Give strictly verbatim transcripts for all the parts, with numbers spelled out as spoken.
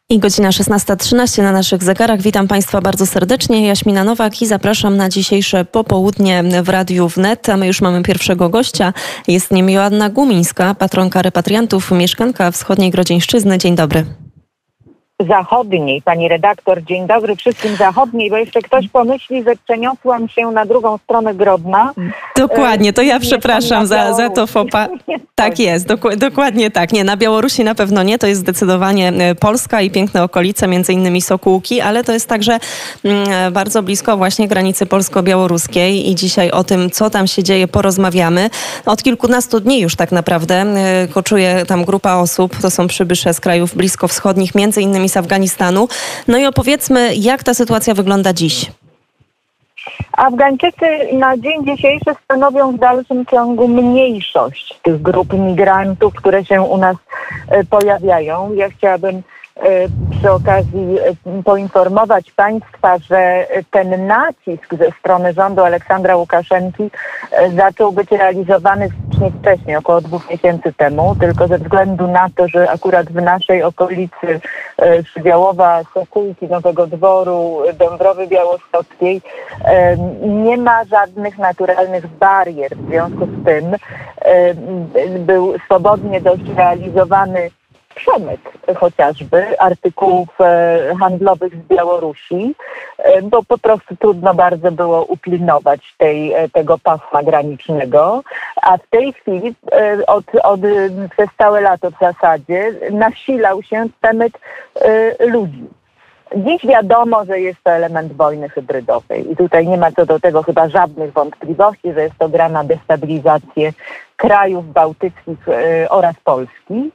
I godzina szesnasta trzynaście na naszych zegarach. Witam Państwa bardzo serdecznie. Jaśmina Nowak i zapraszam na dzisiejsze popołudnie w Radiu Wnet. A my już mamy pierwszego gościa. Jest nim Joanna Gumińska, patronka repatriantów, mieszkanka wschodniej Grodzieńszczyzny. Dzień dobry. Zachodniej, pani redaktor, dzień dobry wszystkim zachodniej, bo jeszcze ktoś pomyśli, że przeniosłam się na drugą stronę Grodna. Dokładnie, to ja przepraszam za, za to fopa. Tak jest, doku, dokładnie tak. Nie, na Białorusi na pewno nie, to jest zdecydowanie Polska i piękne okolice, między innymi Sokółki, ale to jest także mm, bardzo blisko właśnie granicy polsko-białoruskiej i dzisiaj o tym, co tam się dzieje, porozmawiamy. Od kilkunastu dni już tak naprawdę koczuje tam grupa osób, to są przybysze z krajów bliskowschodnich, między innymi z Afganistanu. No i opowiedzmy, jak ta sytuacja wygląda dziś. Afgańczycy na dzień dzisiejszy stanowią w dalszym ciągu mniejszość tych grup migrantów, które się u nas pojawiają. Ja chciałabym przy okazji poinformować Państwa, że ten nacisk ze strony rządu Aleksandra Łukaszenki zaczął być realizowany znacznie wcześniej, około dwóch miesięcy temu, tylko ze względu na to, że akurat w naszej okolicy Białowa, Sokółki, Nowego Dworu, Dąbrowy Białostockiej nie ma żadnych naturalnych barier. W związku z tym był swobodnie dość realizowany przemyt chociażby artykułów handlowych z Białorusi, bo po prostu trudno bardzo było upilnować tej, tego pasma granicznego, a w tej chwili od, od, przez całe lato w zasadzie nasilał się przemyt ludzi. Dziś wiadomo, że jest to element wojny hybrydowej i tutaj nie ma co do tego chyba żadnych wątpliwości, że jest to gra na destabilizację krajów bałtyckich y, oraz Polski.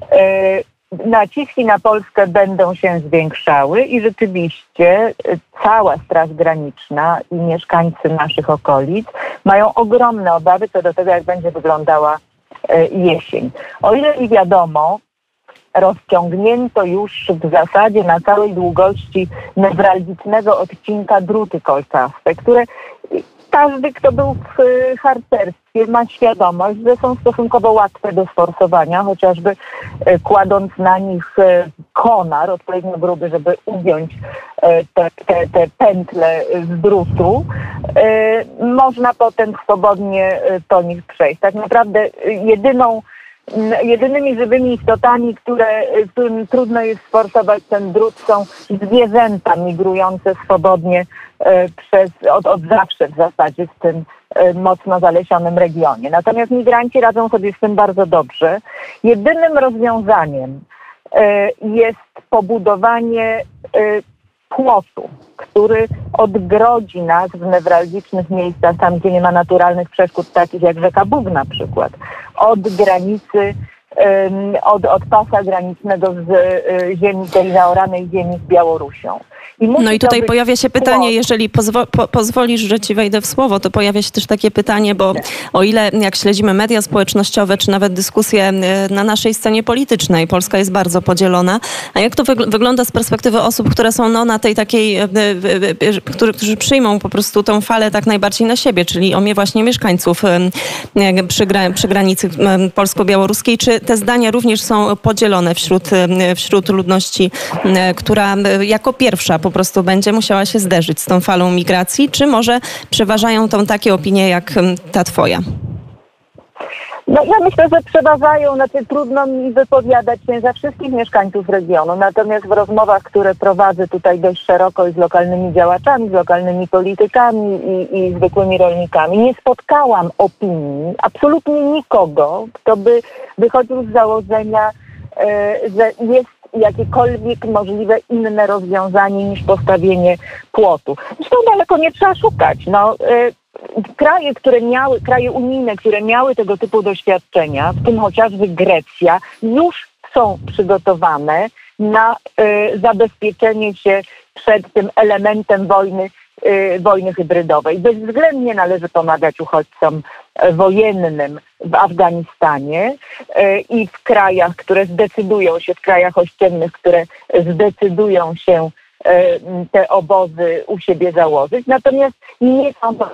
Y, naciski na Polskę będą się zwiększały i rzeczywiście y, cała Straż Graniczna i mieszkańcy naszych okolic mają ogromne obawy co do tego, jak będzie wyglądała y, jesień. O ile i wiadomo, rozciągnięto już w zasadzie na całej długości newralgicznego odcinka druty kolczaste, które każdy, kto był w harcerstwie, ma świadomość, że są stosunkowo łatwe do sforsowania, chociażby kładąc na nich konar odpowiednio gruby, żeby ugiąć te, te, te pętle z drutu, można potem swobodnie po nich przejść. Tak naprawdę jedyną Jedynymi żywymi istotami, które, którym trudno jest sforsować ten drut, są zwierzęta migrujące swobodnie e, przez, od, od zawsze w zasadzie w tym e, mocno zalesionym regionie. Natomiast migranci radzą sobie z tym bardzo dobrze. Jedynym rozwiązaniem e, jest pobudowanie e, płotu, który odgrodzi nas w newralgicznych miejscach, tam gdzie nie ma naturalnych przeszkód, takich jak rzeka Bug na przykład, od granicy, um, od, od pasa granicznego z y, ziemi, tej zaoranej ziemi z Białorusią. I no i tutaj pojawia się pytanie, jeżeli pozwo, po, pozwolisz, że ci wejdę w słowo, to pojawia się też takie pytanie, bo o ile jak śledzimy media społecznościowe, czy nawet dyskusje na naszej scenie politycznej, Polska jest bardzo podzielona, a jak to wygl- wygląda z perspektywy osób, które są no, na tej takiej, którzy, którzy przyjmą po prostu tą falę tak najbardziej na siebie, czyli o mnie właśnie mieszkańców przy, gra, przy granicy polsko-białoruskiej, czy te zdania również są podzielone wśród, wśród ludności, która jako pierwsza po prostu będzie musiała się zderzyć z tą falą migracji, czy może przeważają tą takie opinie jak ta twoja? No ja myślę, że przeważają, znaczy trudno mi wypowiadać się za wszystkich mieszkańców regionu, natomiast w rozmowach, które prowadzę tutaj dość szeroko i z lokalnymi działaczami, z lokalnymi politykami i, i zwykłymi rolnikami, nie spotkałam opinii, absolutnie nikogo, kto by wychodził z założenia, e, że jest jakiekolwiek możliwe inne rozwiązanie niż postawienie płotu. Zresztą daleko nie trzeba szukać. No, y, kraje, które miały, kraje unijne, które miały tego typu doświadczenia, w tym chociażby Grecja, już są przygotowane na y, zabezpieczenie się przed tym elementem wojny, y, wojny hybrydowej. Bezwzględnie należy pomagać uchodźcom wojennym w Afganistanie i w krajach, które zdecydują się, w krajach ościennych, które zdecydują się te obozy u siebie założyć. Natomiast nie są to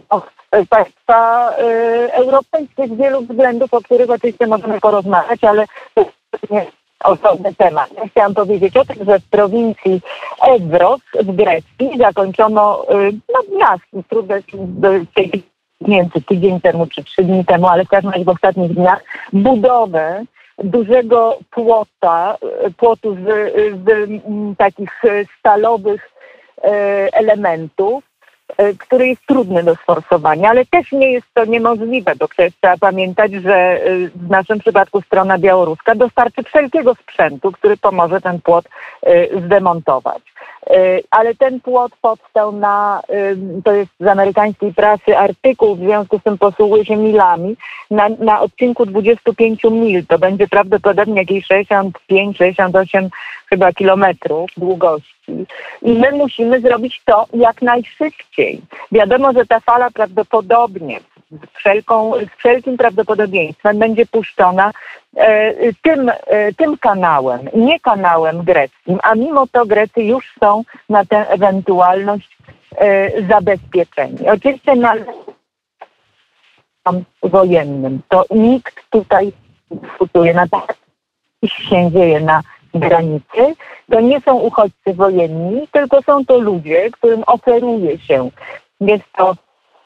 państwa europejskie z wielu względów, o których oczywiście możemy porozmawiać, ale osobny temat. Ja chciałam powiedzieć o tym, że w prowincji Evros w Grecji zakończono, no miasto, trudno nie wiem, czy tydzień temu, czy trzy dni temu, ale w każdym razie w ostatnich dniach, budowę dużego płota, płotu z, z takich stalowych elementów, który jest trudny do sforsowania, ale też nie jest to niemożliwe, bo przecież trzeba pamiętać, że w naszym przypadku strona białoruska dostarczy wszelkiego sprzętu, który pomoże ten płot zdemontować. Ale ten płot powstał na, to jest z amerykańskiej prasy artykuł, w związku z tym posługuje się milami, na, na odcinku dwudziestu pięciu mil. To będzie prawdopodobnie jakieś sześćdziesiąt pięć sześćdziesiąt osiem chyba kilometrów długości. I my musimy zrobić to jak najszybciej. Wiadomo, że ta fala prawdopodobnie z, wszelką, z wszelkim prawdopodobieństwem będzie puszczona e, tym, e, tym kanałem, nie kanałem greckim, a mimo to Grecy już są na tę ewentualność e, zabezpieczeni. Oczywiście na wojennym to nikt tutaj dyskutuje na tak, się dzieje na granicy, to nie są uchodźcy wojenni, tylko są to ludzie, którym oferuje się. Jest to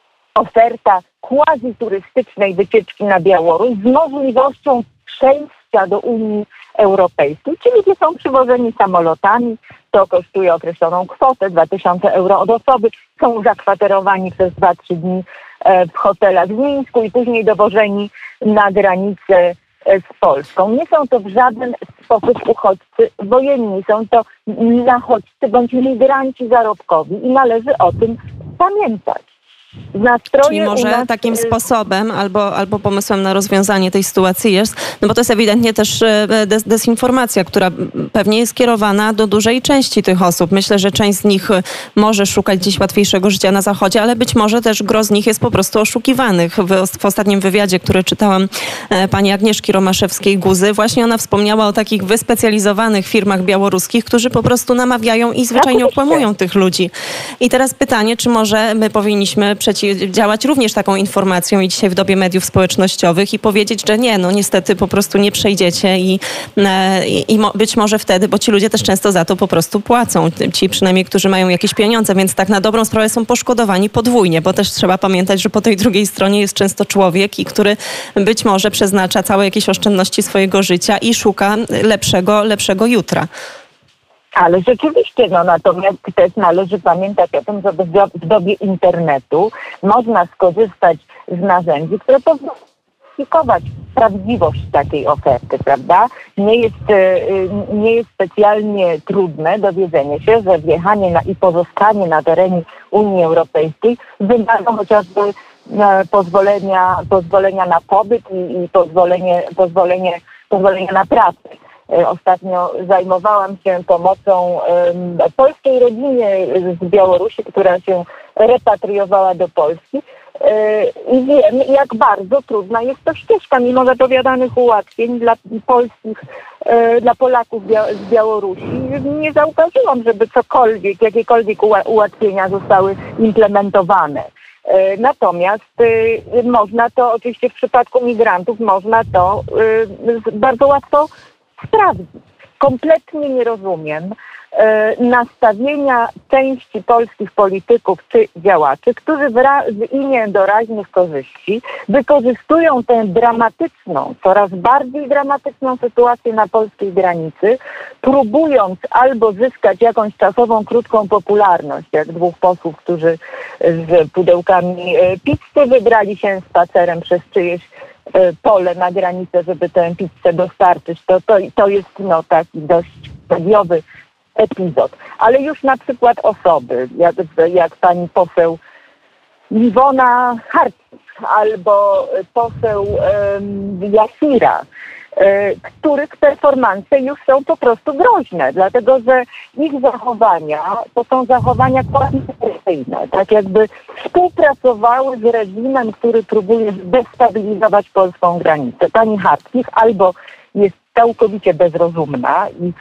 oferta quasi-turystycznej wycieczki na Białoruś z możliwością przejścia do Unii Europejskiej. Ci ludzie są przywożeni samolotami, to kosztuje określoną kwotę, dwa tysiące euro od osoby, są zakwaterowani przez dwa trzy dni w hotelach w Mińsku i później dowożeni na granicę z Polską. Nie są to w żaden sposób uchodźcy wojenni, są to nachodźcy bądź migranci zarobkowi i należy o tym pamiętać. Czyli może nas... takim sposobem albo, albo pomysłem na rozwiązanie tej sytuacji jest, no bo to jest ewidentnie też des, dezinformacja, która pewnie jest kierowana do dużej części tych osób. Myślę, że część z nich może szukać dziś łatwiejszego życia na Zachodzie, ale być może też gros z nich jest po prostu oszukiwanych. W, w ostatnim wywiadzie, który czytałam pani Agnieszki Romaszewskiej-Guzy, właśnie ona wspomniała o takich wyspecjalizowanych firmach białoruskich, którzy po prostu namawiają i zwyczajnie okłamują tych ludzi. I teraz pytanie, czy może my powinniśmy przeciwdziałać również taką informacją i dzisiaj w dobie mediów społecznościowych i powiedzieć, że nie, no niestety po prostu nie przejdziecie i, i, i być może wtedy, bo ci ludzie też często za to po prostu płacą, ci przynajmniej, którzy mają jakieś pieniądze, więc tak na dobrą sprawę są poszkodowani podwójnie, bo też trzeba pamiętać, że po tej drugiej stronie jest często człowiek, i który być może przeznacza całe jakieś oszczędności swojego życia i szuka lepszego, lepszego jutra. Ale rzeczywiście, no natomiast też należy pamiętać o tym, że w dobie internetu można skorzystać z narzędzi, które pozwolą weryfikować prawdziwość takiej oferty, prawda? Nie jest, nie jest specjalnie trudne dowiedzenie się, że wjechanie na, i pozostanie na terenie Unii Europejskiej wymaga chociażby pozwolenia, pozwolenia na pobyt i, i pozwolenie, pozwolenie, pozwolenia na pracę. Ostatnio zajmowałam się pomocą um, polskiej rodzinie z Białorusi, która się repatriowała do Polski yy, i wiem, jak bardzo trudna jest to ścieżka, mimo zapowiadanych ułatwień dla polskich, yy, dla Polaków bia- z Białorusi. Nie zauważyłam, żeby cokolwiek, jakiekolwiek uła- ułatwienia zostały implementowane. Yy, natomiast yy, można to, oczywiście w przypadku migrantów, można to yy, bardzo łatwo sprawdzić. Kompletnie nie rozumiem e, nastawienia części polskich polityków czy działaczy, którzy w, ra- w imię doraźnych korzyści wykorzystują tę dramatyczną, coraz bardziej dramatyczną sytuację na polskiej granicy, próbując albo zyskać jakąś czasową, krótką popularność, jak dwóch posłów, którzy z pudełkami e, pizzy wybrali się spacerem przez czyjeś pole na granicę, żeby tę pizzę dostarczyć. To, to, to jest no, taki dość radiowy epizod. Ale już na przykład osoby, jak, jak pani poseł Iwona Hartwig albo poseł um, Jasira, których performanse już są po prostu groźne, dlatego że ich zachowania to są zachowania koalicyjne, tak jakby współpracowały z reżimem, który próbuje destabilizować polską granicę. Pani Hartwig albo jest całkowicie bezrozumna i,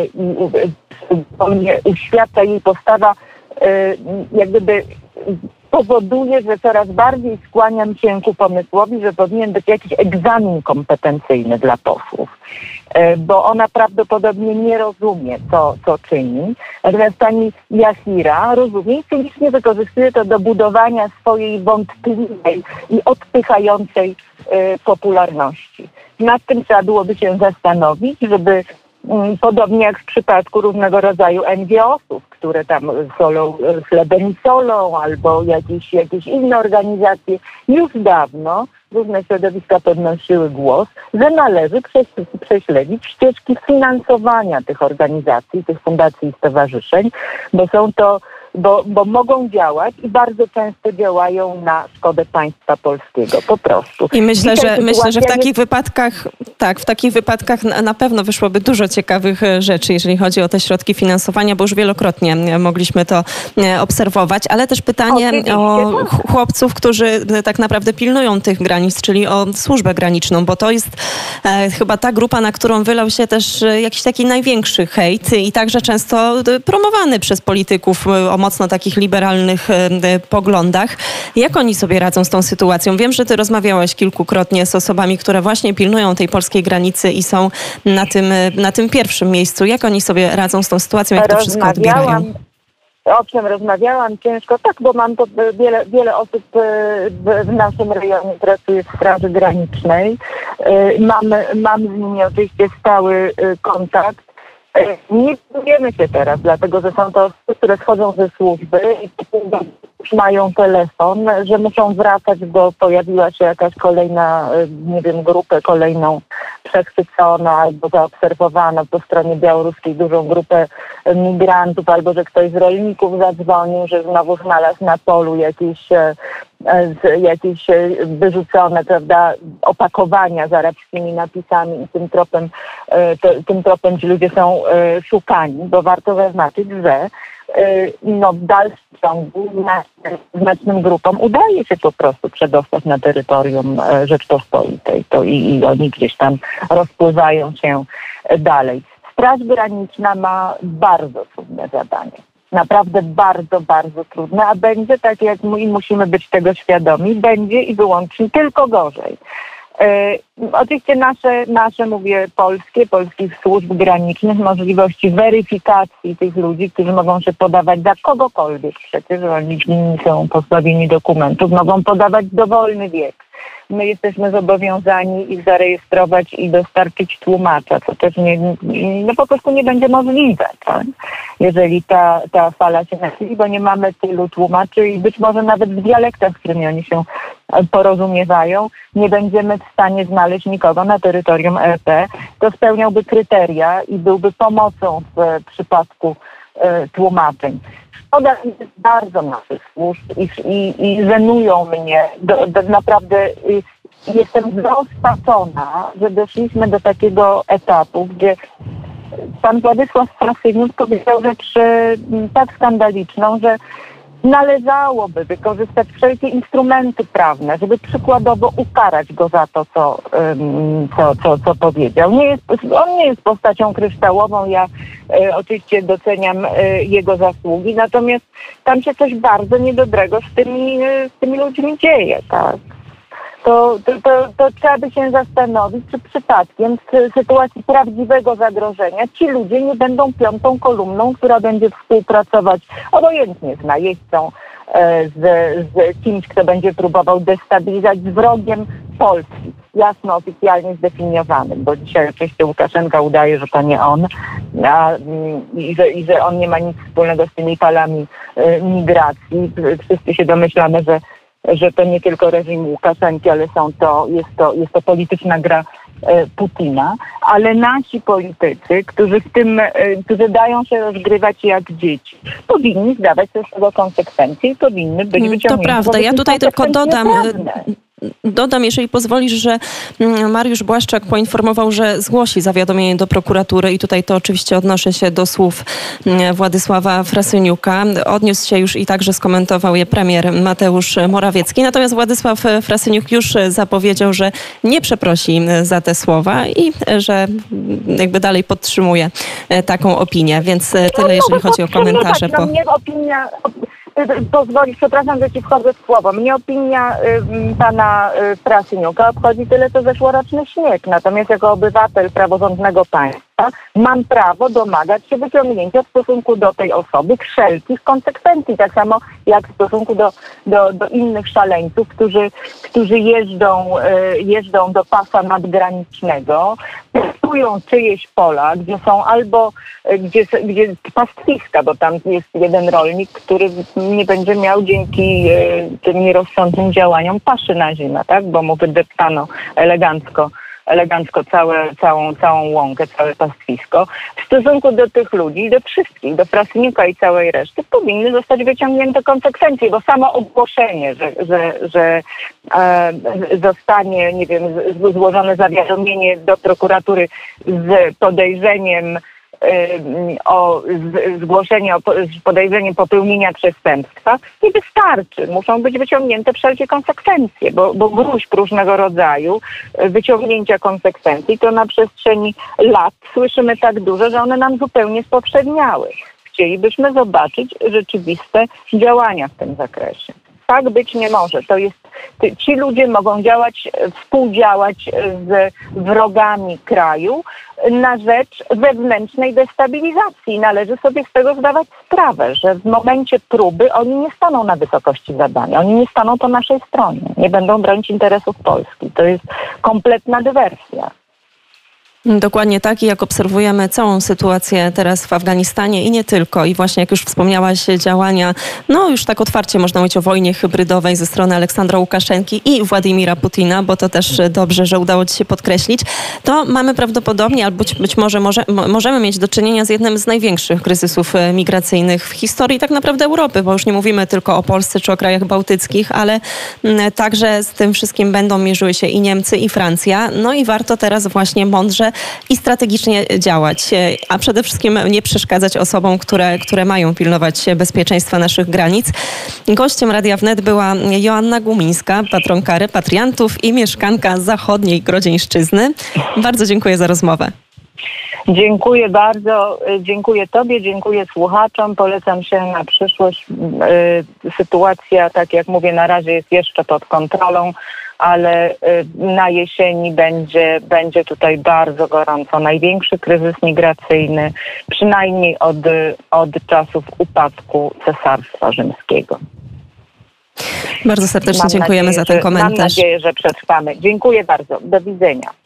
i, i uświadcza jej postawa jak gdyby powoduje, że coraz bardziej skłaniam się ku pomysłowi, że powinien być jakiś egzamin kompetencyjny dla posłów, bo ona prawdopodobnie nie rozumie, co, co czyni. Natomiast pani Jachira rozumie i cynicznie wykorzystuje to do budowania swojej wątpliwej i odpychającej popularności. Nad tym trzeba byłoby się zastanowić, żeby podobnie jak w przypadku różnego rodzaju en gie osów, które tam solą chlebem i solą, albo jakieś, jakieś inne organizacje, już dawno różne środowiska podnosiły głos, że należy prześledzić ścieżki finansowania tych organizacji, tych fundacji i stowarzyszeń, bo są to Bo, bo mogą działać i bardzo często działają na szkodę państwa polskiego, po prostu. I myślę, że myślę, że w takich jest... wypadkach, tak, w takich wypadkach na, na pewno wyszłoby dużo ciekawych rzeczy, jeżeli chodzi o te środki finansowania, bo już wielokrotnie mogliśmy to obserwować, ale też pytanie Oczywiście, o tak. chłopców, którzy tak naprawdę pilnują tych granic, czyli o służbę graniczną, bo to jest e, chyba ta grupa, na którą wylał się też jakiś taki największy hejt i także często promowany przez polityków o mocno takich liberalnych e, poglądach. Jak oni sobie radzą z tą sytuacją? Wiem, że ty rozmawiałeś kilkukrotnie z osobami, które właśnie pilnują tej polskiej granicy i są na tym, na tym pierwszym miejscu. Jak oni sobie radzą z tą sytuacją? Jak to wszystko odbierają? O czym rozmawiałam ciężko, tak, bo mam to wiele, wiele osób w naszym rejonie pracuje w Straży Granicznej. Mamy, mam z nimi oczywiście stały kontakt. Nie czujemy się teraz, dlatego że są to osoby, które schodzą ze służby i już mają telefon, że muszą wracać, bo pojawiła się jakaś kolejna, nie wiem, grupę kolejną przechwycono albo zaobserwowano po stronie białoruskiej dużą grupę migrantów, albo że ktoś z rolników zadzwonił, że znowu znalazł na polu jakieś, jakieś wyrzucone, prawda, opakowania z arabskimi napisami i tym tropem, to, tym tropem ci ludzie są szukani, bo warto zaznaczyć, że no, w dalszym ciągu znacznym grupom udaje się po prostu przedostać na terytorium Rzeczpospolitej to i, i oni gdzieś tam rozpływają się dalej. Straż Graniczna ma bardzo trudne zadanie. Naprawdę bardzo, bardzo trudne, a będzie, tak jak my musimy być tego świadomi, będzie i wyłącznie tylko gorzej. E, oczywiście nasze, nasze, mówię, polskie, polskich służb granicznych, możliwości weryfikacji tych ludzi, którzy mogą się podawać za kogokolwiek przecież, oni nie są pozbawieni dokumentów, mogą podawać dowolny wiek. My jesteśmy zobowiązani ich zarejestrować i dostarczyć tłumacza, co też nie, no po prostu nie będzie możliwe, tak? Jeżeli ta, ta fala się nasili, bo nie mamy tylu tłumaczy i być może nawet w dialektach, z którymi oni się porozumiewają, nie będziemy w stanie znaleźć nikogo na terytorium R P, kto spełniałby kryteria i byłby pomocą w przypadku y, tłumaczeń. Szkoda jest bardzo naszych służb i, i, i żenują mnie. Do, do, naprawdę y, jestem zrozpaczona, że doszliśmy do takiego etapu, gdzie pan Władysław Frasyniuk powiedział rzecz y, tak skandaliczną, że należałoby wykorzystać wszelkie instrumenty prawne, żeby przykładowo ukarać go za to, co, co, co, co powiedział. Nie jest, on nie jest postacią kryształową, ja e, oczywiście doceniam e, jego zasługi, natomiast tam się coś bardzo niedobrego z tymi, e, z tymi ludźmi dzieje, tak. To, to, to, to trzeba by się zastanowić, czy przypadkiem w sytuacji prawdziwego zagrożenia ci ludzie nie będą piątą kolumną, która będzie współpracować obojętnie z najeźdźcą, z, z kimś, kto będzie próbował destabilizować, z wrogiem Polski, jasno oficjalnie zdefiniowanym, bo dzisiaj oczywiście Łukaszenka udaje, że to nie on a, i, że, i że on nie ma nic wspólnego z tymi falami y, migracji. Wszyscy się domyślamy, że że to nie tylko reżim Łukaszenki, ale są to, jest to, jest to polityczna gra e, Putina, ale nasi politycy, którzy w tym, e, którzy dają się rozgrywać jak dzieci, powinni zdawać sobie z tego konsekwencje i powinny być wyciągnięte. To prawda. Ja tutaj tylko dodam, prawne. Dodam, jeżeli pozwolisz, że Mariusz Błaszczak poinformował, że zgłosi zawiadomienie do prokuratury i tutaj to oczywiście odnoszę się do słów Władysława Frasyniuka. Odniósł się już i także skomentował je premier Mateusz Morawiecki. Natomiast Władysław Frasyniuk już zapowiedział, że nie przeprosi za te słowa i że jakby dalej podtrzymuje taką opinię. Więc tyle, jeżeli chodzi o komentarze. No tak, no mnie opinia... pozwolisz, przepraszam, że ci wchodzę w słowo. Mnie opinia y, pana y, Frasyniuka obchodzi tyle, co zeszłoroczny śnieg. Natomiast jako obywatel praworządnego państwa mam prawo domagać się wyciągnięcia w stosunku do tej osoby wszelkich konsekwencji. Tak samo jak w stosunku do, do, do innych szaleńców, którzy, którzy jeżdżą, y, jeżdżą do pasa nadgranicznego, testują czyjeś pola, gdzie są albo gdzie, gdzie pastwiska, bo tam jest jeden rolnik, który nie będzie miał dzięki y, tym nierozsądnym działaniom paszy na zimę, tak? Bo mu wydeptano elegancko elegancko całe, całą, całą łąkę, całe pastwisko. W stosunku do tych ludzi, do wszystkich, do Frasyniuka i całej reszty powinny zostać wyciągnięte konsekwencje, bo samo ogłoszenie, że, że, że e, zostanie, nie wiem, z, złożone zawiadomienie do prokuratury z podejrzeniem o zgłoszenie o podejrzenie popełnienia przestępstwa nie wystarczy. Muszą być wyciągnięte wszelkie konsekwencje, bo, bo gruźb różnego rodzaju, wyciągnięcia konsekwencji, to na przestrzeni lat słyszymy tak dużo, że one nam zupełnie spowszedniały. Chcielibyśmy zobaczyć rzeczywiste działania w tym zakresie. Tak być nie może. To jest, ci ludzie mogą działać, współdziałać z wrogami kraju na rzecz wewnętrznej destabilizacji. Należy sobie z tego zdawać sprawę, że w momencie próby oni nie staną na wysokości zadania. Oni nie staną po naszej stronie. Nie będą bronić interesów Polski. To jest kompletna dywersja. Dokładnie tak, i jak obserwujemy całą sytuację teraz w Afganistanie i nie tylko, i właśnie jak już wspomniałaś, działania, no już tak otwarcie można mówić o wojnie hybrydowej ze strony Aleksandra Łukaszenki i Władimira Putina, bo to też dobrze, że udało ci się podkreślić, to mamy prawdopodobnie, albo być, być może, może możemy mieć do czynienia z jednym z największych kryzysów migracyjnych w historii tak naprawdę Europy, bo już nie mówimy tylko o Polsce czy o krajach bałtyckich, ale także z tym wszystkim będą mierzyły się i Niemcy, i Francja. No i warto teraz właśnie mądrze i strategicznie działać, a przede wszystkim nie przeszkadzać osobom, które, które mają pilnować bezpieczeństwa naszych granic. Gościem Radia Wnet była Joanna Gumińska, patronka repatriantów i mieszkanka zachodniej Grodzieńszczyzny. Bardzo dziękuję za rozmowę. Dziękuję bardzo. Dziękuję tobie, dziękuję słuchaczom. Polecam się na przyszłość. Sytuacja, tak jak mówię, na razie jest jeszcze pod kontrolą, ale na jesieni będzie, będzie tutaj bardzo gorąco. Największy kryzys migracyjny, przynajmniej od, od czasów upadku Cesarstwa Rzymskiego. Bardzo serdecznie Mam dziękujemy nadzieję, za ten że, komentarz. Mam nadzieję, że przetrwamy. Dziękuję bardzo. Do widzenia.